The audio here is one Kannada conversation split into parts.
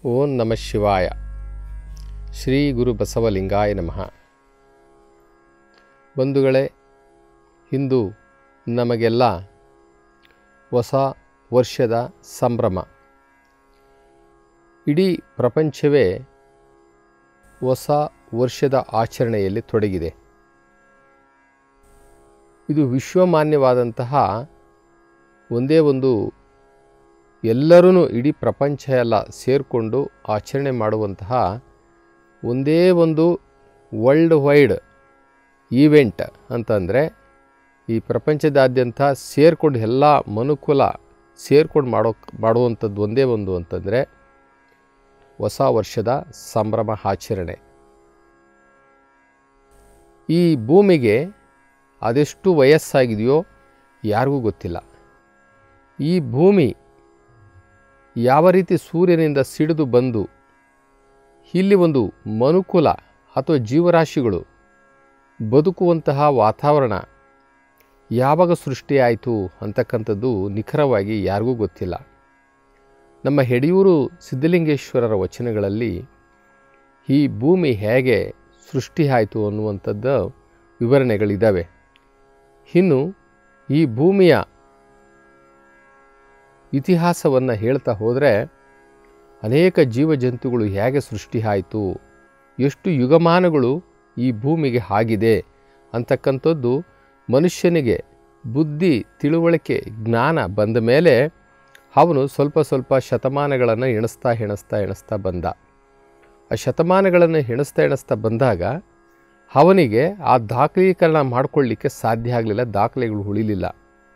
ಓಂ ನಮಃ ಶಿವಾಯ. ಶ್ರೀ ಗುರು ಬಸವಲಿಂಗಾಯ ನಮಃ. ಬಂಧುಗಳೇ, ಇಂದು ನಮಗೆಲ್ಲ ಹೊಸ ವರ್ಷದ ಸಂಭ್ರಮ. ಇಡೀ ಪ್ರಪಂಚವೇ ಹೊಸ ವರ್ಷದ ಆಚರಣೆಯಲ್ಲಿ ತೊಡಗಿದೆ. ಇದು ವಿಶ್ವಮಾನ್ಯವಾದಂತಹ ಒಂದೇ ಒಂದು ಎಲ್ಲರೂ ಇಡೀ ಪ್ರಪಂಚ ಎಲ್ಲ ಸೇರಿಕೊಂಡು ಆಚರಣೆ ಮಾಡುವಂತಹ ಒಂದೇ ಒಂದು ವರ್ಲ್ಡ್ ವೈಡ್ ಈವೆಂಟ್ ಅಂತಂದರೆ, ಈ ಪ್ರಪಂಚದಾದ್ಯಂತ ಸೇರಿಕೊಂಡು ಎಲ್ಲ ಮನುಕುಲ ಸೇರಿಕೊಂಡು ಮಾಡುವಂಥದ್ದು ಒಂದೇ ಒಂದು ಅಂತಂದರೆ ಹೊಸ ವರ್ಷದ ಸಂಭ್ರಮ ಆಚರಣೆ. ಈ ಭೂಮಿಗೆ ಅದೆಷ್ಟು ವಯಸ್ಸಾಗಿದೆಯೋ ಯಾರಿಗೂ ಗೊತ್ತಿಲ್ಲ. ಈ ಭೂಮಿ ಯಾವ ರೀತಿ ಸೂರ್ಯನಿಂದ ಸಿಡಿದು ಬಂದು ಇಲ್ಲಿ ಒಂದು ಮನುಕುಲ ಅಥವಾ ಜೀವರಾಶಿಗಳು ಬದುಕುವಂತಹ ವಾತಾವರಣ ಯಾವಾಗ ಸೃಷ್ಟಿಯಾಯಿತು ಅಂತಕ್ಕಂಥದ್ದು ನಿಖರವಾಗಿ ಯಾರಿಗೂ ಗೊತ್ತಿಲ್ಲ. ನಮ್ಮ ಯಡಿಯೂರು ಸಿದ್ಧಲಿಂಗೇಶ್ವರರ ವಚನಗಳಲ್ಲಿ ಈ ಭೂಮಿ ಹೇಗೆ ಸೃಷ್ಟಿಯಾಯಿತು ಅನ್ನುವಂಥದ್ದು ವಿವರಣೆಗಳಿದ್ದಾವೆ. ಇನ್ನು ಈ ಭೂಮಿಯ ಇತಿಹಾಸವನ್ನು ಹೇಳ್ತಾ ಹೋದರೆ ಅನೇಕ ಜೀವಜಂತುಗಳು ಹೇಗೆ ಸೃಷ್ಟಿಯಾಯಿತು, ಎಷ್ಟು ಯುಗಮಾನಗಳು ಈ ಭೂಮಿಗೆ ಆಗಿದೆ ಅಂತಕ್ಕಂಥದ್ದು ಮನುಷ್ಯನಿಗೆ ಬುದ್ಧಿ ತಿಳುವಳಿಕೆ ಜ್ಞಾನ ಬಂದ ಮೇಲೆ ಅವನು ಸ್ವಲ್ಪ ಸ್ವಲ್ಪ ಶತಮಾನಗಳನ್ನು ಎಣಿಸ್ತಾ ಬಂದ. ಆ ಶತಮಾನಗಳನ್ನು ಎಣಿಸ್ತಾ ಬಂದಾಗ ಅವನಿಗೆ ಆ ದಾಖಲೀಕರಣ ಮಾಡಿಕೊಳ್ಳಿಕ್ಕೆ ಸಾಧ್ಯ ಆಗಲಿಲ್ಲ, ದಾಖಲೆಗಳು ಉಳಿಲಿಲ್ಲ.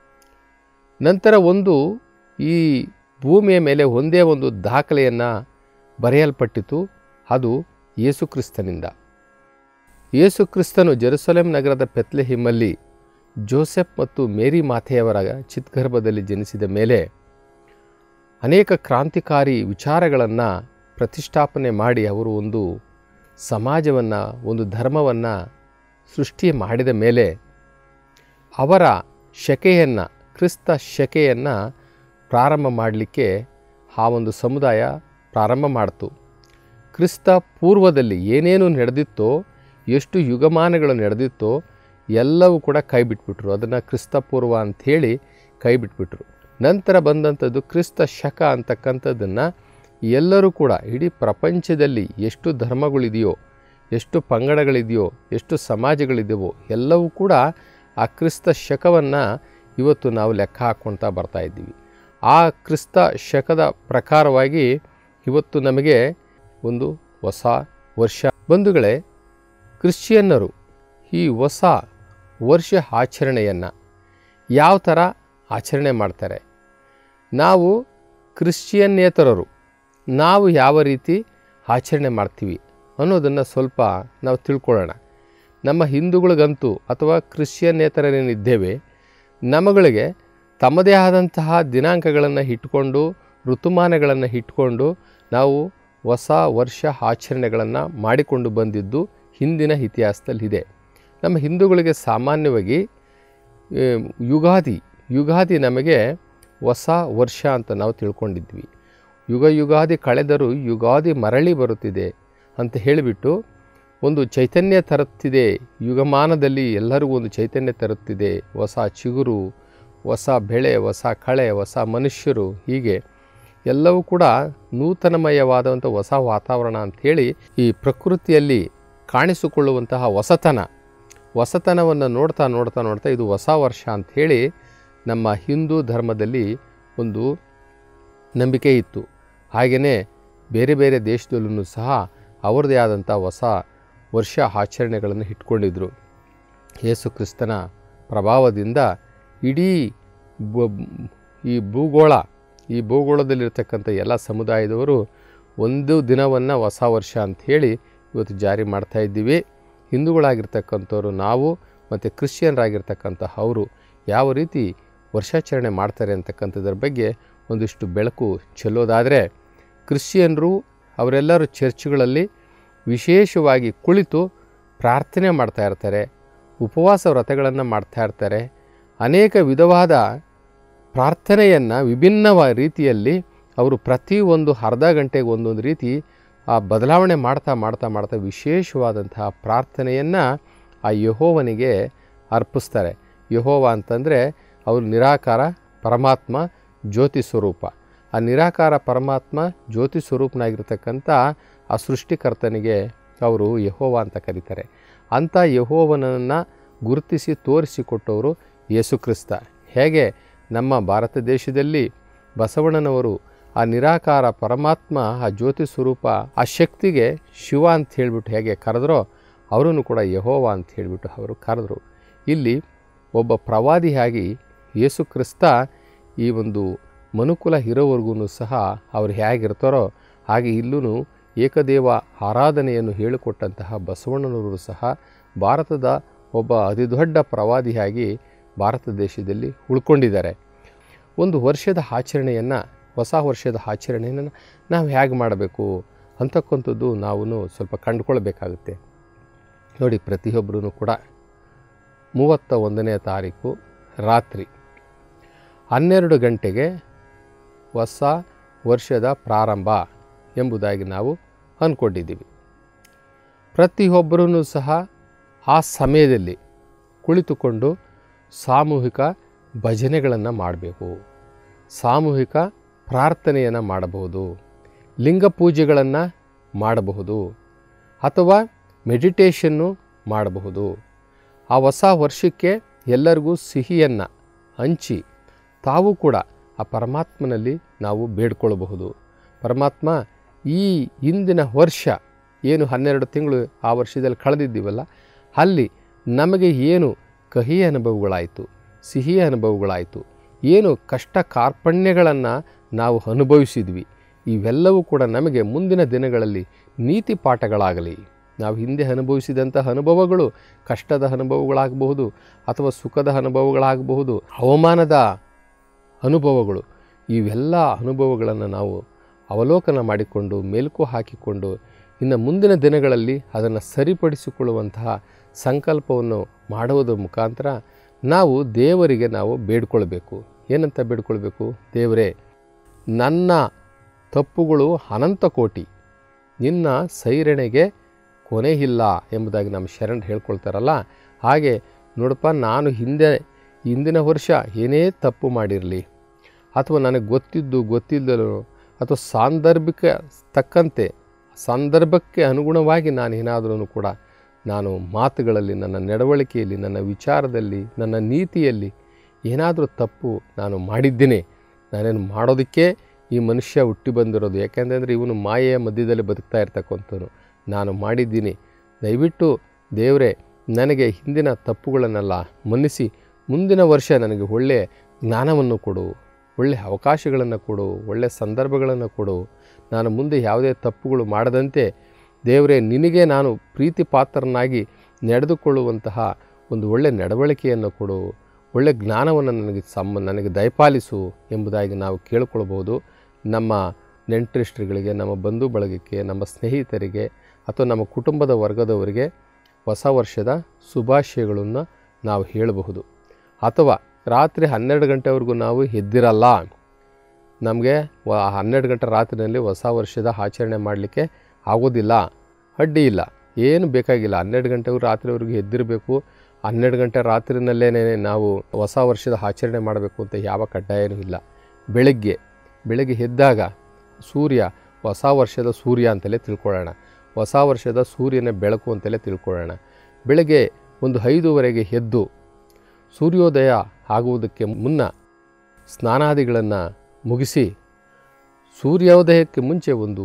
ನಂತರ ಈ ಭೂಮಿಯ ಮೇಲೆ ಒಂದೇ ಒಂದು ದಾಖಲೆಯನ್ನು ಬರೆಯಲ್ಪಟ್ಟಿತು, ಅದು ಯೇಸು ಕ್ರಿಸ್ತನಿಂದ. ಯೇಸು ಕ್ರಿಸ್ತನು ಜೆರುಸಲೇಮ್ ನಗರದ ಬೆತ್ಲೆಹೇಮಲ್ಲಿ ಜೋಸೆಫ್ ಮತ್ತು ಮೇರಿ ಮಾತೆಯವರ ಚಿತ್ಗರ್ಭದಲ್ಲಿ ಜನಿಸಿದ ಮೇಲೆ ಅನೇಕ ಕ್ರಾಂತಿಕಾರಿ ವಿಚಾರಗಳನ್ನು ಪ್ರತಿಷ್ಠಾಪನೆ ಮಾಡಿ ಅವರು ಒಂದು ಸಮಾಜವನ್ನು, ಒಂದು ಧರ್ಮವನ್ನು ಸೃಷ್ಟಿ ಮಾಡಿದ ಮೇಲೆ ಅವರ ಶಕೆಯನ್ನು, ಕ್ರಿಸ್ತ ಶಕೆಯನ್ನು ಪ್ರಾರಂಭ ಮಾಡಲಿಕ್ಕೆ ಆ ಒಂದು ಸಮುದಾಯ ಪ್ರಾರಂಭ ಮಾಡ್ತು. ಕ್ರಿಸ್ತ ಪೂರ್ವದಲ್ಲಿ ಏನೇನು ನಡೆದಿತ್ತೋ, ಎಷ್ಟು ಯುಗಮಾನಗಳು ನಡೆದಿತ್ತೋ ಎಲ್ಲವೂ ಕೂಡ ಕೈ ಬಿಟ್ಬಿಟ್ರು. ಅದನ್ನು ಕ್ರಿಸ್ತ ಪೂರ್ವ ಅಂಥೇಳಿ ಕೈ ಬಿಟ್ಬಿಟ್ರು. ನಂತರ ಬಂದಂಥದ್ದು ಕ್ರಿಸ್ತ ಶಕ ಅಂತಕ್ಕಂಥದ್ದನ್ನು ಎಲ್ಲರೂ ಕೂಡ ಇಡೀ ಪ್ರಪಂಚದಲ್ಲಿ ಎಷ್ಟು ಧರ್ಮಗಳಿದೆಯೋ, ಎಷ್ಟು ಪಂಗಡಗಳಿದೆಯೋ, ಎಷ್ಟು ಸಮಾಜಗಳಿದೆಯೋ ಎಲ್ಲವೂ ಕೂಡ ಆ ಕ್ರಿಸ್ತ ಶಕವನ್ನು ಇವತ್ತು ನಾವು ಲೆಕ್ಕ ಹಾಕ್ಕೊಳ್ತಾ ಬರ್ತಾಯಿದ್ದೀವಿ. ಆ ಕ್ರಿಸ್ತ ಶಕದ ಪ್ರಕಾರವಾಗಿ ಇವತ್ತು ನಮಗೆ ಒಂದು ಹೊಸ ವರ್ಷ. ಬಂಧುಗಳೇ, ಕ್ರಿಶ್ಚಿಯನ್ನರು ಈ ಹೊಸ ವರ್ಷ ಆಚರಣೆಯನ್ನು ಯಾವ ಥರ ಆಚರಣೆ ಮಾಡ್ತಾರೆ, ನಾವು ಕ್ರಿಶ್ಚಿಯನ್ನೇತರರು ನಾವು ಯಾವ ರೀತಿ ಆಚರಣೆ ಮಾಡ್ತೀವಿ ಅನ್ನೋದನ್ನು ಸ್ವಲ್ಪ ನಾವು ತಿಳ್ಕೊಳ್ಳೋಣ. ನಮ್ಮ ಹಿಂದೂಗಳಿಗಂತೂ ಅಥವಾ ಕ್ರಿಶ್ಚಿಯನ್ನೇತರರೇನಿದ್ದೇವೆ ನಮ್ಮಗಳಿಗೆ ತಮ್ಮದೇ ಆದಂತಹ ದಿನಾಂಕಗಳನ್ನು ಇಟ್ಕೊಂಡು, ಋತುಮಾನಗಳನ್ನು ಇಟ್ಕೊಂಡು ನಾವು ಹೊಸ ವರ್ಷ ಆಚರಣೆಗಳನ್ನು ಮಾಡಿಕೊಂಡು ಬಂದಿದ್ದು ಹಿಂದಿನ ಇತಿಹಾಸದಲ್ಲಿದೆ. ನಮ್ಮ ಹಿಂದೂಗಳಿಗೆ ಸಾಮಾನ್ಯವಾಗಿ ಯುಗಾದಿ ನಮಗೆ ಹೊಸ ವರ್ಷ ಅಂತ ನಾವು ತಿಳ್ಕೊಂಡಿದ್ವಿ. ಯುಗಾದಿ ಕಳೆದರೂ ಯುಗಾದಿ ಮರಳಿ ಬರುತ್ತಿದೆ ಅಂತ ಹೇಳಿಬಿಟ್ಟು ಒಂದು ಚೈತನ್ಯ ತರುತ್ತಿದೆ, ಯುಗಮಾನದಲ್ಲಿ ಎಲ್ಲರಿಗೂ ಒಂದು ಚೈತನ್ಯ ತರುತ್ತಿದೆ, ಹೊಸ ಚಿಗುರು, ಹೊಸ ಬೆಳೆ, ಹೊಸ ಕಳೆ, ಹೊಸ ಮನುಷ್ಯರು, ಹೀಗೆ ಎಲ್ಲವೂ ಕೂಡ ನೂತನಮಯವಾದಂಥ ಹೊಸ ವಾತಾವರಣ ಅಂಥೇಳಿ ಈ ಪ್ರಕೃತಿಯಲ್ಲಿ ಕಾಣಿಸಿಕೊಳ್ಳುವಂತಹ ಹೊಸತನವನ್ನು ನೋಡ್ತಾ ಇದು ಹೊಸ ವರ್ಷ ಅಂಥೇಳಿ ನಮ್ಮ ಹಿಂದೂ ಧರ್ಮದಲ್ಲಿ ಒಂದು ನಂಬಿಕೆ ಇತ್ತು. ಹಾಗೆಯೇ ಬೇರೆ ಬೇರೆ ದೇಶದಲ್ಲೂ ಸಹ ಅವರದೇ ಆದಂಥ ಹೊಸ ವರ್ಷ ಆಚರಣೆಗಳನ್ನು ಇಟ್ಕೊಂಡಿದ್ರು. ಯೇಸು ಕ್ರಿಸ್ತನ ಪ್ರಭಾವದಿಂದ ಇಡೀ ಈ ಭೂಗೋಳದಲ್ಲಿರ್ತಕ್ಕಂಥ ಎಲ್ಲ ಸಮುದಾಯದವರು ಒಂದು ದಿನವನ್ನು ಹೊಸ ವರ್ಷ ಅಂಥೇಳಿ ಇವತ್ತು ಜಾರಿ ಮಾಡ್ತಾಯಿದ್ದೀವಿ. ಹಿಂದೂಗಳಾಗಿರ್ತಕ್ಕಂಥವ್ರು ನಾವು ಮತ್ತು ಕ್ರಿಶ್ಚಿಯನ್ರಾಗಿರ್ತಕ್ಕಂಥ ಅವರು ಯಾವ ರೀತಿ ವರ್ಷಾಚರಣೆ ಮಾಡ್ತಾರೆ ಅಂತಕ್ಕಂಥದ್ರ ಬಗ್ಗೆ ಒಂದಿಷ್ಟು ಬೆಳಕು ಚೆಲ್ಲೋದಾದರೆ, ಕ್ರಿಶ್ಚಿಯನ್ರು ಅವರೆಲ್ಲರೂ ಚರ್ಚ್ಗಳಲ್ಲಿ ವಿಶೇಷವಾಗಿ ಕುಳಿತು ಪ್ರಾರ್ಥನೆ ಮಾಡ್ತಾಯಿರ್ತಾರೆ, ಉಪವಾಸ ವ್ರತಗಳನ್ನು ಮಾಡ್ತಾಯಿರ್ತಾರೆ, ಅನೇಕ ವಿಧವಾದ ಪ್ರಾರ್ಥನೆಯನ್ನು ವಿಭಿನ್ನ ರೀತಿಯಲ್ಲಿ ಅವರು ಪ್ರತಿ ಒಂದು ಅರ್ಧ ಗಂಟೆಗೆ ಒಂದೊಂದು ರೀತಿ ಆ ಬದಲಾವಣೆ ಮಾಡ್ತಾ ಮಾಡ್ತಾ ಮಾಡ್ತಾ ವಿಶೇಷವಾದಂತಹ ಪ್ರಾರ್ಥನೆಯನ್ನು ಆ ಯೆಹೋವನಿಗೆ ಅರ್ಪಿಸ್ತಾರೆ. ಯೆಹೋವ ಅಂತಂದರೆ ಅವರು ನಿರಾಕಾರ ಪರಮಾತ್ಮ ಜ್ಯೋತಿ ಸ್ವರೂಪ. ಆ ನಿರಾಕಾರ ಪರಮಾತ್ಮ ಜ್ಯೋತಿ ಸ್ವರೂಪನಾಗಿರ್ತಕ್ಕಂಥ ಆ ಸೃಷ್ಟಿಕರ್ತನಿಗೆ ಅವರು ಯೆಹೋವ ಅಂತ ಕರೀತಾರೆ. ಅಂಥ ಯೆಹೋವನನ್ನು ಗುರುತಿಸಿ ತೋರಿಸಿಕೊಟ್ಟವರು ಯೇಸು ಕ್ರಿಸ್ತ. ಹೇಗೆ ನಮ್ಮ ಭಾರತ ದೇಶದಲ್ಲಿ ಬಸವಣ್ಣನವರು ಆ ನಿರಾಕಾರ ಪರಮಾತ್ಮ ಆ ಜ್ಯೋತಿ ಸ್ವರೂಪ ಆ ಶಕ್ತಿಗೆ ಶಿವ ಅಂತ ಹೇಳಿಬಿಟ್ಟು ಹೇಗೆ ಕರೆದ್ರೋ ಅವರನ್ನು ಕೂಡ ಯೆಹೋವ ಅಂತ ಹೇಳಿಬಿಟ್ಟು ಅವರು ಕರೆದ್ರು. ಇಲ್ಲಿ ಒಬ್ಬ ಪ್ರವಾದಿಯಾಗಿ ಯೇಸು ಕ್ರಿಸ್ತ ಈ ಒಂದು ಮನುಕುಲ ಇರೋವರೆಗೂ ಸಹ ಅವರು ಹೇಗಿರ್ತಾರೋ ಹಾಗೆ ಇಲ್ಲೂ ಏಕದೇವ ಆರಾಧನೆಯನ್ನು ಹೇಳಿಕೊಟ್ಟಂತಹ ಬಸವಣ್ಣನವರು ಸಹ ಭಾರತದ ಒಬ್ಬ ಅತಿ ದೊಡ್ಡ ಪ್ರವಾದಿಯಾಗಿ ಭಾರತ ದೇಶದಲ್ಲಿ ಉಳ್ಕೊಂಡಿದ್ದಾರೆ. ಒಂದು ವರ್ಷದ ಆಚರಣೆಯನ್ನು, ಹೊಸ ವರ್ಷದ ಆಚರಣೆಯನ್ನು ನಾವು ಹೇಗೆ ಮಾಡಬೇಕು ಅಂತಕ್ಕಂಥದ್ದು ನಾವು ಸ್ವಲ್ಪ ಕಂಡುಕೊಳ್ಬೇಕಾಗುತ್ತೆ. ನೋಡಿ, ಪ್ರತಿಯೊಬ್ಬರೂ ಕೂಡ 31ನೇ ತಾರೀಕು ರಾತ್ರಿ 12 ಗಂಟೆಗೆ ಹೊಸ ವರ್ಷದ ಪ್ರಾರಂಭ ಎಂಬುದಾಗಿ ನಾವು ಅಂದ್ಕೊಂಡಿದ್ದೀವಿ. ಪ್ರತಿಯೊಬ್ಬರೂ ಸಹ ಆ ಸಮಯದಲ್ಲಿ ಕುಳಿತುಕೊಂಡು ಸಾಮೂಹಿಕ ಭಜನೆಗಳನ್ನು ಮಾಡಬೇಕು, ಸಾಮೂಹಿಕ ಪ್ರಾರ್ಥನೆಯನ್ನು ಮಾಡಬಹುದು, ಲಿಂಗ ಪೂಜೆಗಳನ್ನು ಮಾಡಬಹುದು, ಅಥವಾ ಮೆಡಿಟೇಷನ್ನು ಮಾಡಬಹುದು. ಆ ಹೊಸ ವರ್ಷಕ್ಕೆ ಎಲ್ಲರಿಗೂ ಸಿಹಿಯನ್ನು ಹಂಚಿ ತಾವು ಕೂಡ ಆ ಪರಮಾತ್ಮನಲ್ಲಿ ನಾವು ಬೇಡ್ಕೊಳ್ಬಹುದು. ಪರಮಾತ್ಮ, ಈ ಹಿಂದಿನ ವರ್ಷ ಏನು 12 ತಿಂಗಳು ಆ ವರ್ಷದಲ್ಲಿ ಕಳೆದಿದ್ದೀವಲ್ಲ, ಅಲ್ಲಿ ನಮಗೆ ಏನು ಕಹಿ ಅನುಭವಗಳಾಯಿತು, ಸಿಹಿ ಅನುಭವಗಳಾಯಿತು, ಏನು ಕಷ್ಟ ಕಾರ್ಪಣ್ಯಗಳನ್ನು ನಾವು ಅನುಭವಿಸಿದ್ವಿ, ಇವೆಲ್ಲವೂ ಕೂಡ ನಮಗೆ ಮುಂದಿನ ದಿನಗಳಲ್ಲಿ ನೀತಿ ಪಾಠಗಳಾಗಲಿ. ನಾವು ಹಿಂದೆ ಅನುಭವಿಸಿದಂಥ ಅನುಭವಗಳು ಕಷ್ಟದ ಅನುಭವಗಳಾಗಬಹುದು, ಅಥವಾ ಸುಖದ ಅನುಭವಗಳಾಗಬಹುದು, ಅವಮಾನದ ಅನುಭವಗಳು, ಇವೆಲ್ಲ ಅನುಭವಗಳನ್ನು ನಾವು ಅವಲೋಕನ ಮಾಡಿಕೊಂಡು ಮೆಲುಕು ಹಾಕಿಕೊಂಡು ಇನ್ನು ಮುಂದಿನ ದಿನಗಳಲ್ಲಿ ಅದನ್ನು ಸರಿಪಡಿಸಿಕೊಳ್ಳುವಂತಹ ಸಂಕಲ್ಪವನ್ನು ಮಾಡುವುದರ ಮುಖಾಂತರ ನಾವು ದೇವರಿಗೆ ನಾವು ಬೇಡ್ಕೊಳ್ಬೇಕು. ಏನಂತ ಬೇಡ್ಕೊಳ್ಬೇಕು? ದೇವರೇ, ನನ್ನ ತಪ್ಪುಗಳು ಅನಂತ ಕೋಟಿ, ನಿನ್ನ ಸೈರಣೆಗೆ ಕೊನೆ ಇಲ್ಲ ಎಂಬುದಾಗಿ ನಮ್ಮ ಶರಣರು ಹೇಳ್ಕೊಳ್ತಾರಲ್ಲ, ಹಾಗೆ ನೋಡಪ್ಪ, ನಾನು ಹಿಂದಿನ ವರ್ಷ ಏನೇ ತಪ್ಪು ಮಾಡಿರಲಿ, ಅಥವಾ ನನಗೆ ಗೊತ್ತಿಲ್ಲದೋ ಅಥವಾ ಸಂದರ್ಭಕ್ಕೆ ಅನುಗುಣವಾಗಿ ನಾನು ಏನಾದರೂ ಕೂಡ ನಾನು ಮಾತುಗಳಲ್ಲಿ, ನನ್ನ ನಡವಳಿಕೆಯಲ್ಲಿ, ನನ್ನ ವಿಚಾರದಲ್ಲಿ, ನನ್ನ ನೀತಿಯಲ್ಲಿ ಏನಾದರೂ ತಪ್ಪು ನಾನು ಮಾಡಿದ್ದೇನೆ. ನಾನೇನು ಮಾಡೋದಕ್ಕೆ ಈ ಮನುಷ್ಯ ಹುಟ್ಟಿ ಬಂದಿರೋದು, ಯಾಕೆಂದರೆ ಇವನು ಮಾಯೆಯ ಮಧ್ಯದಲ್ಲಿ ಬದುಕ್ತಾ ಇರ್ತಕ್ಕಂಥವನು. ನಾನು ಮಾಡಿದ್ದೀನಿ. ದಯವಿಟ್ಟು ದೇವರೇ, ನನಗೆ ಹಿಂದಿನ ತಪ್ಪುಗಳನ್ನೆಲ್ಲ ಮನ್ನಿಸಿ ಮುಂದಿನ ವರ್ಷ ನನಗೆ ಒಳ್ಳೆಯ ಜ್ಞಾನವನ್ನು ಕೊಡು, ಒಳ್ಳೆಯ ಅವಕಾಶಗಳನ್ನು ಕೊಡು, ಒಳ್ಳೆಯ ಸಂದರ್ಭಗಳನ್ನು ಕೊಡು. ನಾನು ಮುಂದೆ ಯಾವುದೇ ತಪ್ಪುಗಳು ಮಾಡದಂತೆ ದೇವರೇ, ನಿನಗೆ ನಾನು ಪ್ರೀತಿ ಪಾತ್ರನಾಗಿ ನಡೆದುಕೊಳ್ಳುವಂತಹ ಒಂದು ಒಳ್ಳೆಯ ನಡವಳಿಕೆಯನ್ನು ಕೊಡು, ಒಳ್ಳೆಯ ಜ್ಞಾನವನ್ನು ನನಗೆ ದಯಪಾಲಿಸು ಎಂಬುದಾಗಿ ನಾವು ಕೇಳಿಕೊಳ್ಬೋದು. ನಮ್ಮ ನೆಂಟರಿಷ್ಟರಿಗೆ, ನಮ್ಮ ಬಂಧು ಬಳಗಕ್ಕೆ, ನಮ್ಮ ಸ್ನೇಹಿತರಿಗೆ ಅಥವಾ ನಮ್ಮ ಕುಟುಂಬದ ವರ್ಗದವರಿಗೆ ಹೊಸ ವರ್ಷದ ಶುಭಾಶಯಗಳನ್ನು ನಾವು ಹೇಳಬಹುದು. ಅಥವಾ ರಾತ್ರಿ 12 ಗಂಟೆವರೆಗೂ ನಾವು ಎದ್ದಿರಲ್ಲ, ನಮಗೆ 12 ಗಂಟೆ ರಾತ್ರಿಯಲ್ಲಿ ಹೊಸ ವರ್ಷದ ಆಚರಣೆ ಮಾಡಲಿಕ್ಕೆ ಆಗೋದಿಲ್ಲ, ಅಡ್ಡಿ ಇಲ್ಲ, ಏನು ಬೇಕಾಗಿಲ್ಲ. 12 ಗಂಟೆವರೆಗೂ ರಾತ್ರಿವರೆಗೂ ಎದ್ದಿರಬೇಕು. 12 ಗಂಟೆ ರಾತ್ರಿನಲ್ಲೇ ನಾವು ಹೊಸ ವರ್ಷದ ಆಚರಣೆ ಮಾಡಬೇಕು ಅಂತ ಯಾವ ಕಡ್ಡಾಯನೂ ಇಲ್ಲ. ಬೆಳಗ್ಗೆ ಎದ್ದಾಗ ಸೂರ್ಯ ಹೊಸ ವರ್ಷದ ಸೂರ್ಯ ಅಂತಲೇ ತಿಳ್ಕೊಳ್ಳೋಣ, ಹೊಸ ವರ್ಷದ ಸೂರ್ಯನ ಬೆಳಕು ಅಂತಲೇ ತಿಳ್ಕೊಳ್ಳೋಣ. ಬೆಳಗ್ಗೆ ಒಂದು 5:30ಗೆ ಎದ್ದು ಸೂರ್ಯೋದಯ ಆಗುವುದಕ್ಕೆ ಮುನ್ನ ಸ್ನಾನಾದಿಗಳನ್ನು ಮುಗಿಸಿ ಸೂರ್ಯೋದಯಕ್ಕೆ ಮುಂಚೆ ಒಂದು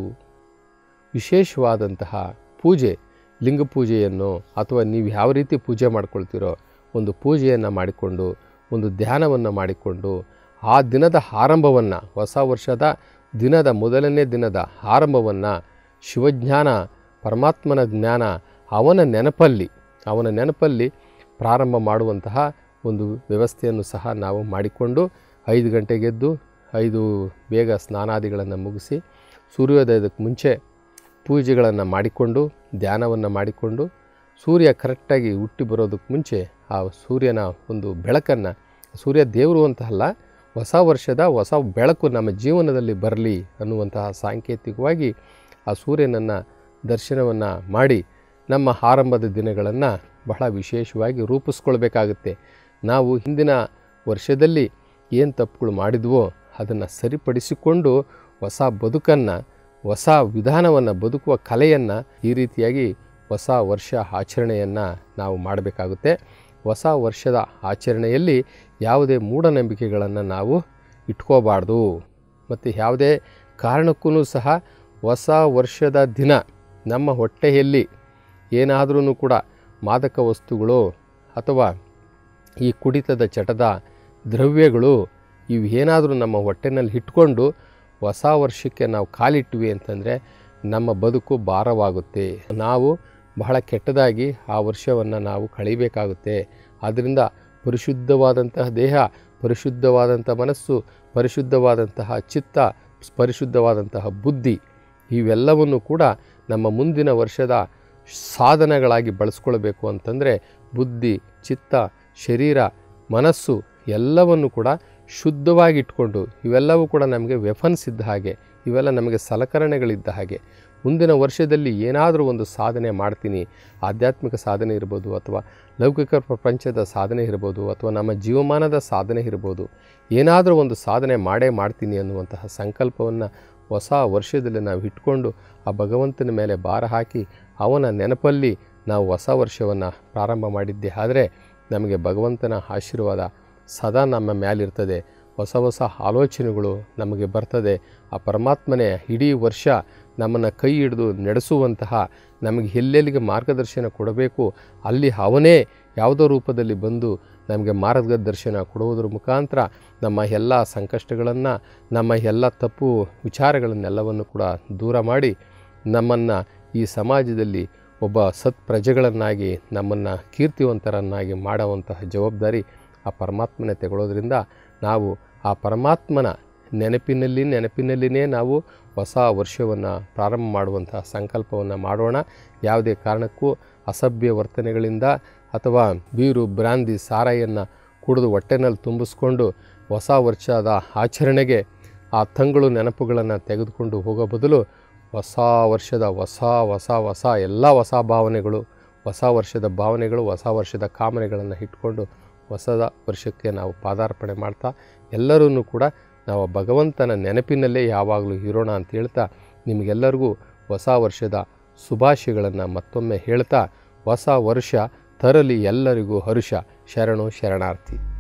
ವಿಶೇಷವಾದಂತಹ ಪೂಜೆ, ಲಿಂಗ ಪೂಜೆಯನ್ನು ಅಥವಾ ನೀವು ಯಾವ ರೀತಿ ಪೂಜೆ ಮಾಡ್ಕೊಳ್ತೀರೋ ಒಂದು ಪೂಜೆಯನ್ನು ಮಾಡಿಕೊಂಡು, ಒಂದು ಧ್ಯಾನವನ್ನು ಮಾಡಿಕೊಂಡು ಆ ದಿನದ ಆರಂಭವನ್ನು, ಹೊಸ ವರ್ಷದ ದಿನದ ಮೊದಲನೇ ದಿನದ ಆರಂಭವನ್ನು ಶಿವಜ್ಞಾನ, ಪರಮಾತ್ಮನ ಜ್ಞಾನ, ಅವನ ನೆನಪಲ್ಲಿ ಪ್ರಾರಂಭ ಮಾಡುವಂತಹ ಒಂದು ವ್ಯವಸ್ಥೆಯನ್ನು ಸಹ ನಾವು ಮಾಡಿಕೊಂಡು 5 ಗಂಟೆಗೆದ್ದು 5 ಬೇಗ ಸ್ನಾನಾದಿಗಳನ್ನು ಮುಗಿಸಿ ಸೂರ್ಯೋದಯದಕ್ಕೆ ಮುಂಚೆ ಪೂಜೆಗಳನ್ನು ಮಾಡಿಕೊಂಡು ಧ್ಯಾನವನ್ನು ಮಾಡಿಕೊಂಡು ಸೂರ್ಯ ಕರೆಕ್ಟಾಗಿ ಹುಟ್ಟಿ ಬರೋದಕ್ಕೆ ಮುಂಚೆ ಆ ಸೂರ್ಯನ ಒಂದು ಬೆಳಕನ್ನು, ಸೂರ್ಯ ದೇವರು ಅಂತಲ್ಲ, ಹೊಸ ವರ್ಷದ ಹೊಸ ಬೆಳಕು ನಮ್ಮ ಜೀವನದಲ್ಲಿ ಬರಲಿ ಅನ್ನುವಂತಹ ಸಾಂಕೇತಿಕವಾಗಿ ಆ ಸೂರ್ಯನನ್ನು ದರ್ಶನವನ್ನು ಮಾಡಿ ನಮ್ಮ ಆರಂಭದ ದಿನಗಳನ್ನು ಬಹಳ ವಿಶೇಷವಾಗಿ ರೂಪಿಸ್ಕೊಳ್ಬೇಕಾಗುತ್ತೆ. ನಾವು ಹಿಂದಿನ ವರ್ಷದಲ್ಲಿ ಏನು ತಪ್ಪುಗಳು ಮಾಡಿದ್ವೋ ಅದನ್ನು ಸರಿಪಡಿಸಿಕೊಂಡು ಹೊಸ ಬದುಕನ್ನು, ಹೊಸ ವಿಧಾನವನ್ನು, ಬದುಕುವ ಕಲೆಯನ್ನು ಈ ರೀತಿಯಾಗಿ ಹೊಸ ವರ್ಷ ಆಚರಣೆಯನ್ನು ನಾವು ಮಾಡಬೇಕಾಗುತ್ತೆ. ಹೊಸ ವರ್ಷದ ಆಚರಣೆಯಲ್ಲಿ ಯಾವುದೇ ಮೂಢನಂಬಿಕೆಗಳನ್ನು ನಾವು ಇಟ್ಕೋಬಾರ್ದು. ಮತ್ತು ಯಾವುದೇ ಕಾರಣಕ್ಕೂ ಸಹ ಹೊಸ ವರ್ಷದ ದಿನ ನಮ್ಮ ಹೊಟ್ಟೆಯಲ್ಲಿ ಏನಾದರೂ ಕೂಡ ಮಾದಕ ವಸ್ತುಗಳು ಅಥವಾ ಈ ಕುಡಿತದ ಚಟದ ದ್ರವ್ಯಗಳು ಇವು ಏನಾದರೂ ನಮ್ಮ ಹೊಟ್ಟೆನಲ್ಲಿ ಇಟ್ಕೊಂಡು ಹೊಸ ವರ್ಷಕ್ಕೆ ನಾವು ಕಾಲಿಟ್ವಿ ಅಂತಂದರೆ ನಮ್ಮ ಬದುಕು ಭಾರವಾಗುತ್ತೆ. ನಾವು ಬಹಳ ಕೆಟ್ಟದಾಗಿ ಆ ವರ್ಷವನ್ನು ನಾವು ಕಳೀಬೇಕಾಗುತ್ತೆ. ಆದ್ದರಿಂದ ಪರಿಶುದ್ಧವಾದಂತಹ ದೇಹ, ಪರಿಶುದ್ಧವಾದಂಥ ಮನಸ್ಸು, ಪರಿಶುದ್ಧವಾದಂತಹ ಚಿತ್ತ, ಪರಿಶುದ್ಧವಾದಂತಹ ಬುದ್ಧಿ ಇವೆಲ್ಲವನ್ನು ಕೂಡ ನಮ್ಮ ಮುಂದಿನ ವರ್ಷದ ಸಾಧನಗಳಾಗಿ ಬಳಸ್ಕೊಳ್ಬೇಕು ಅಂತಂದರೆ ಬುದ್ಧಿ, ಚಿತ್ತ, ಶರೀರ, ಮನಸ್ಸು ಎಲ್ಲವನ್ನು ಕೂಡ ಶುದ್ಧವಾಗಿಟ್ಕೊಂಡು, ಇವೆಲ್ಲವೂ ಕೂಡ ನಮಗೆ ವೆಫನ್ಸ್ ಇದ್ದ ಹಾಗೆ, ಇವೆಲ್ಲ ನಮಗೆ ಸಲಕರಣೆಗಳಿದ್ದ ಹಾಗೆ, ಮುಂದಿನ ವರ್ಷದಲ್ಲಿ ಏನಾದರೂ ಒಂದು ಸಾಧನೆ ಮಾಡ್ತೀನಿ, ಆಧ್ಯಾತ್ಮಿಕ ಸಾಧನೆ ಇರ್ಬೋದು, ಅಥವಾ ಲೌಕಿಕ ಪ್ರಪಂಚದ ಸಾಧನೆ ಇರ್ಬೋದು, ಅಥವಾ ನಮ್ಮ ಜೀವಮಾನದ ಸಾಧನೆ ಇರ್ಬೋದು, ಏನಾದರೂ ಒಂದು ಸಾಧನೆ ಮಾಡೇ ಮಾಡ್ತೀನಿ ಅನ್ನುವಂತಹ ಸಂಕಲ್ಪವನ್ನು ಹೊಸ ವರ್ಷದಲ್ಲಿ ನಾವು ಇಟ್ಕೊಂಡು ಆ ಭಗವಂತನ ಮೇಲೆ ಭಾರ ಹಾಕಿ ಅವನ ನೆನಪಲ್ಲಿ ನಾವು ಹೊಸ ವರ್ಷವನ್ನು ಪ್ರಾರಂಭ ಮಾಡಿದ್ದೆ ಆದರೆ ನಮಗೆ ಭಗವಂತನ ಆಶೀರ್ವಾದ ಸದಾ ನಮ್ಮ ಮೇಲಿರ್ತದೆ. ಹೊಸ ಹೊಸ ಆಲೋಚನೆಗಳು ನಮಗೆ ಬರ್ತದೆ. ಆ ಪರಮಾತ್ಮನೇ ಇಡೀ ವರ್ಷ ನಮ್ಮನ್ನು ಕೈ ಹಿಡಿದು ನಡೆಸುವಂತಹ, ನಮಗೆ ಎಲ್ಲೆಲ್ಲಿಗೆ ಮಾರ್ಗದರ್ಶನ ಕೊಡಬೇಕು ಅಲ್ಲಿ ಅವನೇ ಯಾವುದೋ ರೂಪದಲ್ಲಿ ಬಂದು ನಮಗೆ ಮಾರ್ಗದರ್ಶನ ಕೊಡುವುದರ ಮುಖಾಂತರ ನಮ್ಮ ಎಲ್ಲ ಸಂಕಷ್ಟಗಳನ್ನು, ನಮ್ಮ ಎಲ್ಲ ತಪ್ಪು ವಿಚಾರಗಳನ್ನೆಲ್ಲವನ್ನು ಕೂಡ ದೂರ ಮಾಡಿ ನಮ್ಮನ್ನು ಈ ಸಮಾಜದಲ್ಲಿ ಒಬ್ಬ ಸತ್ಪ್ರಜೆಗಳನ್ನಾಗಿ, ನಮ್ಮನ್ನು ಕೀರ್ತಿವಂತರನ್ನಾಗಿ ಮಾಡುವಂತಹ ಜವಾಬ್ದಾರಿ ಆ ಪರಮಾತ್ಮನೇ ತಗೊಳ್ಳೋದ್ರಿಂದ ನಾವು ಆ ಪರಮಾತ್ಮನ ನೆನಪಿನಲ್ಲಿನೇ ನಾವು ಹೊಸ ವರ್ಷವನ್ನು ಪ್ರಾರಂಭ ಮಾಡುವಂತಹ ಸಂಕಲ್ಪವನ್ನು ಮಾಡೋಣ. ಯಾವುದೇ ಕಾರಣಕ್ಕೂ ಅಸಭ್ಯ ವರ್ತನೆಗಳಿಂದ ಅಥವಾ ಬೀರು, ಬ್ರಾಂದಿ, ಸಾರಾಯಿಯನ್ನು ಕುಡಿದು ಹೊಟ್ಟೆನಲ್ಲಿ ತುಂಬಿಸ್ಕೊಂಡು ಹೊಸ ವರ್ಷದ ಆಚರಣೆಗೆ ಆ ತಂಗಳು ನೆನಪುಗಳನ್ನು ತೆಗೆದುಕೊಂಡು ಹೋಗೋ ಬದಲು ಹೊಸ ವರ್ಷದ ಹೊಸ ಎಲ್ಲ ಹೊಸ ಭಾವನೆಗಳು, ಹೊಸ ವರ್ಷದ ಭಾವನೆಗಳು, ಹೊಸ ವರ್ಷದ ಕಾಮನೆಗಳನ್ನು ಇಟ್ಕೊಂಡು ಹೊಸದ ವರ್ಷಕ್ಕೆ ನಾವು ಪಾದಾರ್ಪಣೆ ಮಾಡ್ತಾ ಎಲ್ಲರೂ ಕೂಡ ನಾವು ಭಗವಂತನ ನೆನಪಿನಲ್ಲೇ ಯಾವಾಗಲೂ ಇರೋಣ ಅಂತ ಹೇಳ್ತಾ ನಿಮಗೆಲ್ಲರಿಗೂ ಹೊಸ ವರ್ಷದ ಶುಭಾಶಯಗಳನ್ನು ಮತ್ತೊಮ್ಮೆ ಹೇಳ್ತಾ ಹೊಸ ವರ್ಷ ತರಲಿ ಎಲ್ಲರಿಗೂ ಹರುಷ. ಶರಣು ಶರಣಾರ್ಥಿ.